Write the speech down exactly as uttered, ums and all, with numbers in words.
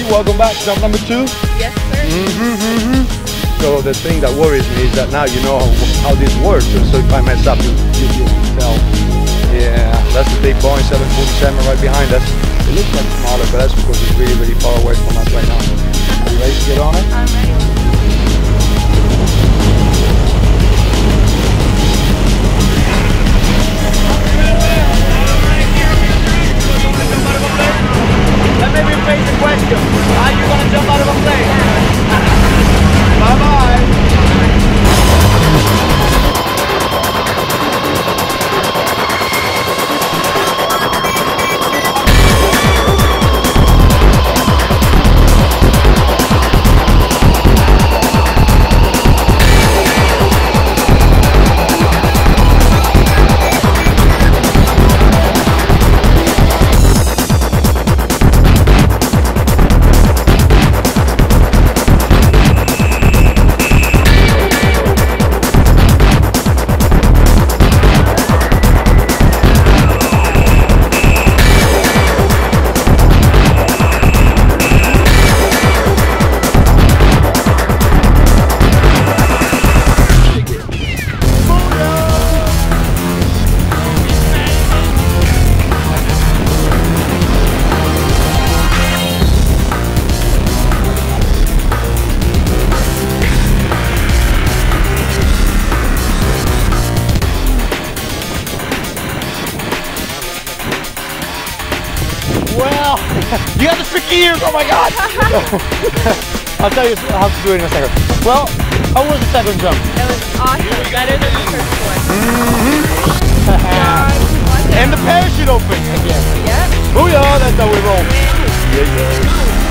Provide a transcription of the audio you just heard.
welcome back. Jump number two. Yes, sir. Mm-hmm, mm-hmm. So the thing that worries me is that now you know how, how this works. So if I mess up, you, you, you can tell. Yeah, that's the big Boeing seven forty-seven right behind us. It looks like smaller, but that's because it's really, really far away from us right now. Are you ready to get on it? I'm ready. Let me rephrase the question. Are you going to jump out of a plane? Bye-bye. Well, you got the tricky ears, oh my god! I'll tell you how to do it in a second. Well, how was the second jump? It was awesome. Better than the first one. Mm-hmm. And the parachute opened again. Yep. Booyah, that's how we roll. Yeah, yeah.